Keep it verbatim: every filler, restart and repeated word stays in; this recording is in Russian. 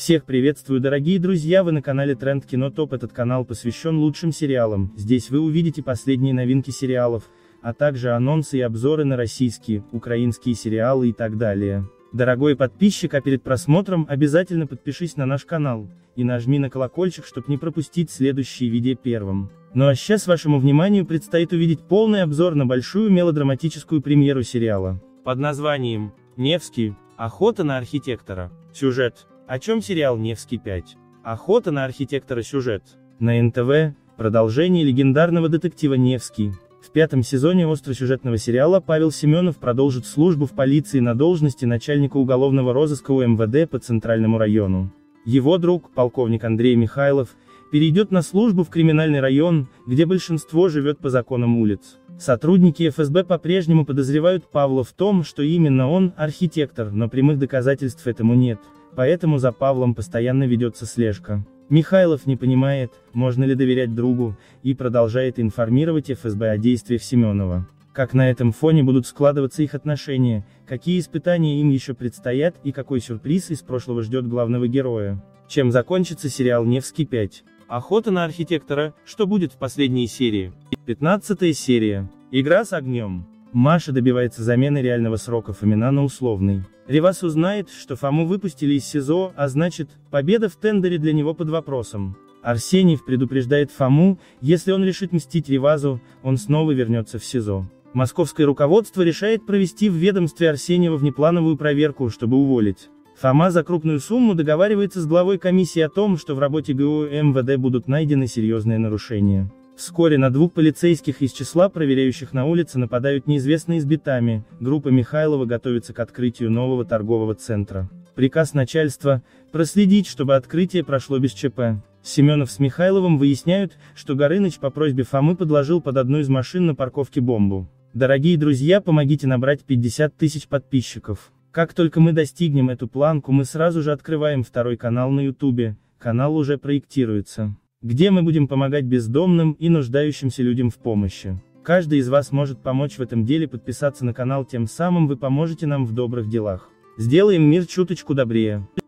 Всех приветствую, дорогие друзья, вы на канале Тренд Кино Топ. Этот канал посвящен лучшим сериалам. Здесь вы увидите последние новинки сериалов, а также анонсы и обзоры на российские, украинские сериалы и так далее. Дорогой подписчик, а перед просмотром обязательно подпишись на наш канал и нажми на колокольчик, чтобы не пропустить следующие видео первым. Ну а сейчас вашему вниманию предстоит увидеть полный обзор на большую мелодраматическую премьеру сериала под названием «Невский. Охота на архитектора». Сюжет. О чем сериал «Невский пять. Охота на архитектора». Сюжет. На эн тэ вэ, продолжение легендарного детектива «Невский». В пятом сезоне остросюжетного сериала Павел Семенов продолжит службу в полиции на должности начальника уголовного розыска у эм вэ дэ по Центральному району. Его друг, полковник Андрей Михайлов, перейдет на службу в криминальный район, где большинство живет по законам улиц. Сотрудники эф эс бэ по-прежнему подозревают Павла в том, что именно он архитектор, но прямых доказательств этому нет, поэтому за Павлом постоянно ведется слежка. Михайлов не понимает, можно ли доверять другу, и продолжает информировать эф эс бэ о действиях Семенова. Как на этом фоне будут складываться их отношения, какие испытания им еще предстоят и какой сюрприз из прошлого ждет главного героя. Чем закончится сериал «Невский пять. Охота на архитектора», что будет в последней серии. пятнадцатая серия. Игра с огнем. Маша добивается замены реального срока Фомина на условный. Ревас узнает, что Фому выпустили из СИЗО, а значит, победа в тендере для него под вопросом. Арсеньев предупреждает Фому, если он решит мстить Ревазу, он снова вернется в СИЗО. Московское руководство решает провести в ведомстве Арсеньева внеплановую проверку, чтобы уволить. Фома за крупную сумму договаривается с главой комиссии о том, что в работе гэ у эм вэ дэ будут найдены серьезные нарушения. Вскоре на двух полицейских из числа проверяющих на улице нападают неизвестные с битами, группа Михайлова готовится к открытию нового торгового центра. Приказ начальства – проследить, чтобы открытие прошло без че пэ. Семенов с Михайловым выясняют, что Горыныч по просьбе Фомы подложил под одну из машин на парковке бомбу. Дорогие друзья, помогите набрать пятьдесят тысяч подписчиков. Как только мы достигнем эту планку, мы сразу же открываем второй канал на ютубе, канал уже проектируется, где мы будем помогать бездомным и нуждающимся людям в помощи. Каждый из вас может помочь в этом деле, подписаться на канал, тем самым вы поможете нам в добрых делах. Сделаем мир чуточку добрее.